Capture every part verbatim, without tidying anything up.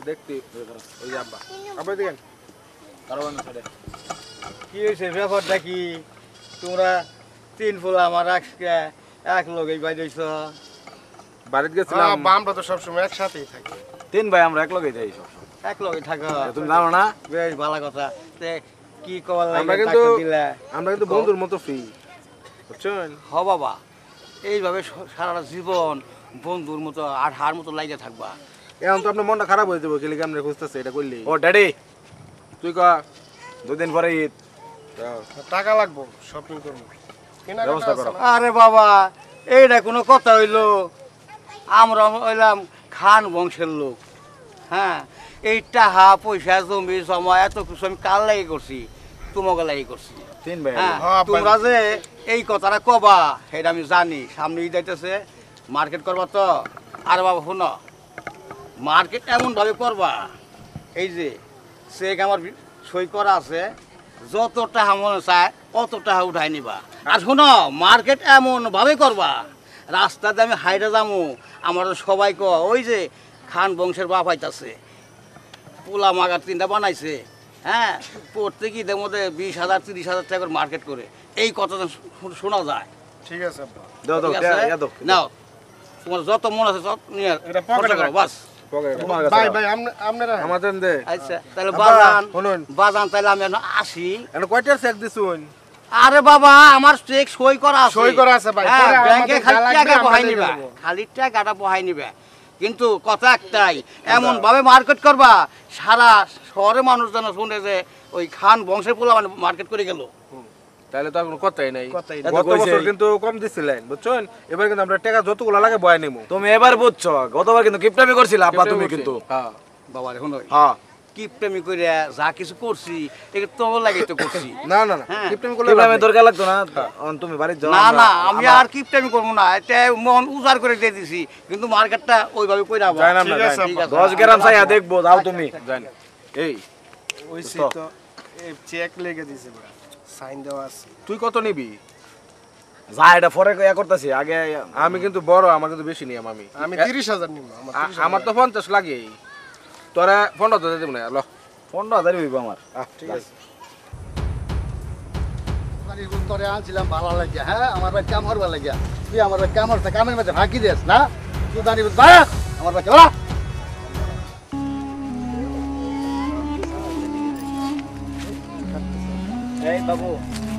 দেখতে ওই আব্বা আব্বা দেখেন কারণ কি হয়েছে ব্যাপারটা কি তোমরা তিন ফুলা আমার আজকে এক লগেই বাইরেছ বাড়িতে গেছিলাম আমরা তো সবসময় একসাথেই থাকি তিন ভাই আমরা এক লগেই থাকি সবসময় এক লগে থাকো তুমি জানো না বেশ ভালো কথা তে কি কল আমরা কিন্তু আমরা কিন্তু বন্ধুর মতো ফ্রি বুঝছেন হ বাবা এইভাবে সারা জীবন বন্ধুর মতো আর হার মতো লাইগে থাকবা এখন তো আপনার মনটা খারাপ হয়ে যাবে কেলে কেমনে খুঁজতেছে এটা করলি ও ড্যাডি তুই কা দুই দিন পরে ঈদ টাকা লাগবো শপিং করবো ব্যবস্থা করো আরে বাবা এইটা কোনো কথা হইলো আমরা হইলাম খান বংশের লোক হ্যাঁ এই টাকা পয়সা জমি জমা এত কিছু আমি কার লাগি করছি তোমাকে লাগি করছি তিন ভাই হ্যাঁ তোমরা যে এই কথাটা কবা সেটা আমি জানি সামনে ঈদ আইতেছে মার্কেট করবা তো আরে বাবা শোনো মার্কেট এমনভাবে করবা এই যে চেক আমার সই করা আছে যত টাকা মনে চায় অত টাকা উঠাই নিবা আর শোনো মার্কেট এমনভাবে করবা রাস্তাতে আমি হাইটে যাবো আমার সবাই ক ওই যে খান বংশের বাপ আইতাছে পোলা মাগার তিনটা বানাইছে হ্যাঁ প্রত্যেক ঈদের মধ্যে বিশ হাজার তিরিশ হাজার টাকা করে মার্কেট করে এই কথাটা শোনা যায় ঠিক আছে আব্বা দাও দাও ঠিক আছে? দাও নাও তোমার যত মন আছে সব নিয়ে এটা পকেটে খরচা করো, বাস ভাই ভাই আপনারা আমাদের দে আচ্ছা তাহলে বাজান শুনুন বাজান তাহলে আমি এখন আসি এখন কয়টার চেক দিছুন আরে বাবা আমার চেক সই করা আছে সই করা আছে ভাই হ্যাঁ, পরে ব্যাংকে আমাদের খালি যা টাকা লাগবে বহাই আমরা নিবা দিয়ে দেবো। খালি টাকাটা বহাই নিবে কিন্তু কথা একটাই এমন ভাবে মার্কেট করবা সারা শহরে মানুষ যেন শুনে যে ওই খান বংশের পোলা মানে মার্কেট করে গেল তাহলে তো আর কোনো কথাই নাই কথাই নাই। গত এত কইছে। বছর কিন্তু কম দিছিলেন বুঝছেন এবার কিন্তু আমরা টাকা যতগুলো লাগে বয় নেবো তুমি এবার বুঝছো গতবার কিন্তু কিপটামি করছিলে আব্বা তুমি কিন্তু হ্যাঁ বাবা এখন হ্যাঁ কি প্রেমী করে যা কিছু করছি এটা তোমার লাগে তো করছি না না না হ্যাঁ। কিপটেম করলে কিপটামি দরকার লাগতো না অন তুমি বাড়ি যাও না আমরা- না আমি আর কিপটামি করবো না এটা মন উজাড় করে দিয়ে দিছি কিন্তু মার্কেটটা ওইভাবে কইরা আবার যায় না ঠিক না আছে, ঠিক আছে দশ গ্রাম চাইয়া দেখবো যাও তুমি জানি এই ওই দোস্ত। তো এই চেক লেগে দিয়েছে ভাই সাইন দেওয়া আছে তুই কত নিবি যা এটা পরে ইয়া করতেছি আগে আমি কিন্তু বড় আমার কিন্তু বেশি নিয়ম আমি আমি তিরিশ হাজার নিব আমার আ- আমার তো পঞ্চাশ লাগে তোরা পনেরো তো দেবো না ল পনেরো হাজারই হইব আমার ঠিক আছে করে আনছিলাম ভালো লাগিয়া হ্যাঁ আমার ভাই কাম হরবার লাগিয়া তুই আমার ভাই কাম হরতে কামের মধ্যে ফাঁকি দিস না তুই জানি বাড়া আমার ভাই বাড়া এই বাবু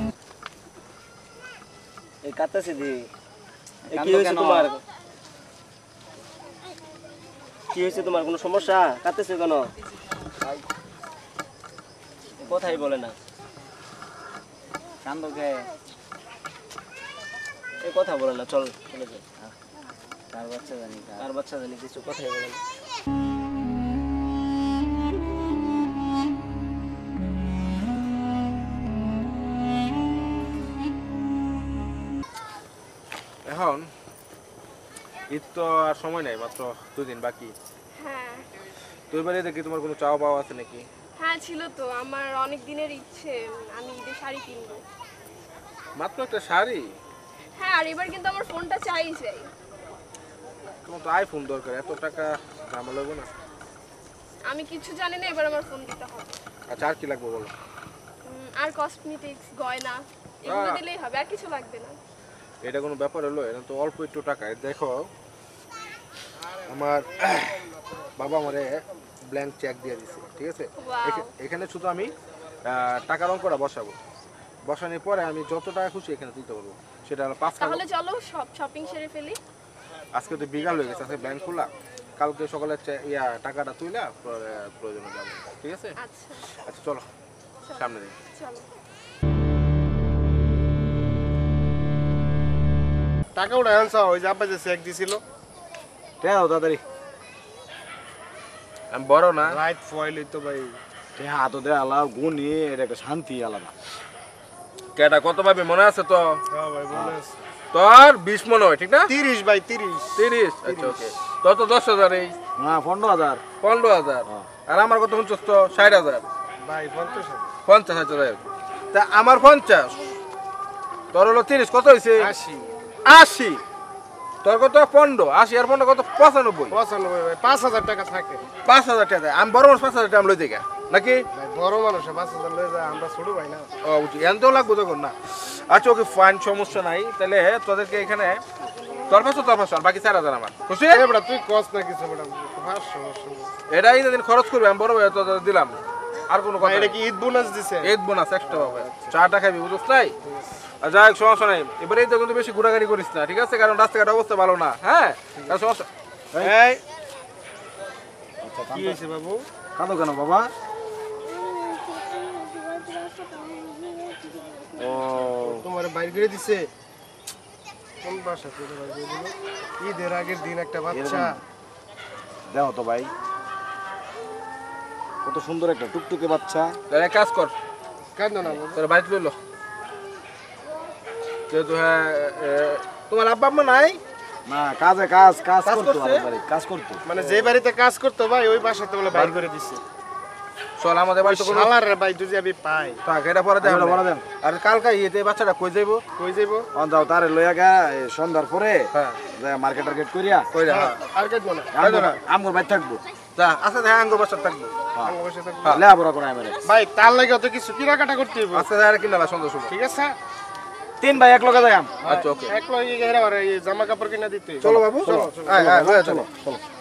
এই কাটাছে দি এই কি হয়েছে তোমার কি হয়েছে তোমার কোনো সমস্যা কাটাছে কেন কথাই বলে না কান্দকে এই কথা বলে না চল চলে যাই কার বাচ্চা জানি কার বাচ্চা জানি কিছু কথাই বলে না এখন ঈদ তো আর সময় নাই মাত্র দুই দিন বাকি হ্যাঁ তুই বাড়ি দেখি তোমার কোনো চাওয়া পাওয়া আছে নাকি হ্যাঁ ছিল তো আমার অনেক দিনের ইচ্ছে আমি ঈদে শাড়ি কিনবো মাত্র একটা শাড়ি হ্যাঁ আর এবার কিন্তু আমার ফোনটা চাই চাই তোমার তো আইফোন দরকার এত টাকা ঝামেলা লাগবে না আমি কিছু জানি না এবার আমার ফোন দিতে হবে আচ্ছা আর কি লাগবে বলো উম, আর কসমেটিক্স গয়না এগুলো আহ। দিলেই হবে আর কিছু লাগবে না এটা কোনো ব্যাপার হলো এটা তো অল্প একটু টাকা এই দেখো আমার বাবা আমারে ব্ল্যাঙ্ক চেক দিয়ে দিছে ঠিক আছে Wow. এখা- এখানে শুধু আমি আহ, টাকার অঙ্কটা বসাবো বসানোর পরে আমি যত টাকা খুশি এখানে দিতে পারবো সেটা হলো পাঁচ টাকা তাহলে চলো সব শপিং সেরে ফেলি আজকে তো বিকাল হয়ে গেছে আজকে ব্যাংক খোলা কালকে সকালে চে- ইয়া টাকাটা তুইলা পরে প্রয়োজনে যাবো ঠিক আছে আচ্ছা আচ্ছা চলো সামনে দিই চলো টাকা উঠে আনছা ওই যে আব্বা যে চেক দিছিল দাও তাড়াতাড়ি আমি বড় না রাইট ফয়েল তো ভাই হাত দে আলাদা গুণি এটা একটা শান্তি আলাদা কেটা কত পাবে মনে আছে তো হ্যাঁ ভাই বলে আছে। তোর বিশ মনে হয় ঠিক না তিরিশ ভাই তিরিশ তিরিশ আচ্ছা ওকে তোর তো দশ হাজার এই না পনেরো হাজার পনেরো হাজার আর আমার কত পঞ্চাশ তো ষাট হাজার ভাই পঞ্চাশ হাজার পঞ্চাশ হাজার তা আমার পঞ্চাশ তোর হলো তিরিশ কত হয়েছে আশি আশি তোর কত পনেরো আশি আর পনেরো কত পঁচানব্বই পঁচানব্বই ভাই পাঁচ হাজার টাকা থাকে পাঁচ হাজার টাকা দেয়। আমি বড় মানুষ পাঁচ হাজার টাকা আমি লই থেকে নাকি ভাই বড় মানুষ পাঁচ হাজার লয়ে যায় আমরা ছোট ভাই না ও বুঝি এনতেও লাগবো তখন না। আচ্ছা ওকে ফাইন, সমস্যা নাই। তাহলে তোদেরকে এখানে তোর পাঁচশো তোর পাঁচশো আর বাকি চার হাজার আমার খুশি। এ বেটা তুই কস না কিছু বেটা পাঁচশো পাঁচশো এটাই দিন খরচ করবে, আমি বড় ভাই তোদের দিলাম। আর কোনো কথা এটা নেই। কি ঈদ বোনাস দিছে ঈদ বোনাস এক্সট্রা পাবে, চাটা খাবি বুঝছ নাই। আর যাই হোক সমস্যা নাই, এবারে তো কিন্তু বেশি ঘোরাঘুরি করিস না ঠিক আছে, কারণ রাস্তাঘাট অবস্থা ভালো না। হ্যাঁ আর সমস্যা এই কি হইছে বাবু কাঁদো কেন বাবা? ও তোমার বাইর করে দিছে কোন বাসা থেকে বাইর করে দিল? ঈদের আগের দিন একটা বাচ্চা দেখো তো ভাই, কত সুন্দর একটা টুকটুকে বাচ্চা। তাহলে এক কাজ কর, কাঁদো না বাবু তোর বাড়িতে লইল যেহেতু। হ্যাঁ এ, তোমার আব্বা আম্মা নাই? না কাজে কাজ কাজ কাজ করতো, করছে? আমার বাড়ি কাজ করতো। মানে যে বাড়িতে কাজ করতো ভাই ওই বাসাতে বলে বাইর করে দিছে। চল আমাদের বাড়িতে কোনো শালার রে ভাই যদি আমি পাই থাক, এটা পরে দেখ। এগুলো বড় দেন। আর কালকা ইয়েতে বাচ্চাটা কই যাইবো? কই যাইবো অন যাও তারে লইয়া গা এই সন্ধ্যার পরে হ্যাঁ মার্কেট টার্গেট করিয়া কই যা। হ্যাঁ আর কাটবো না আমগর বাড়ি থাকবো। যা আচ্ছা হ্যাঁ আঙ্গুর বাচ্চা থাকবো। আমার বসে থাকবো। হ্যাঁ। লেখাপড়া করে আমার ভাই তার লাগে অত কিছু কেনাকাটা করতে হইব আচ্ছা হ্যাঁ কিনালা সন্ধ্যা শুভ। ঠিক আছে তিন ভাই এক লগে যাই আম। আচ্ছা ওকে এক লগে গেরা জামা কাপড় কিনা দিতে হইব। চলো বাবু, চলো চলো হ্যাঁ হ্যাঁ চলো চলো।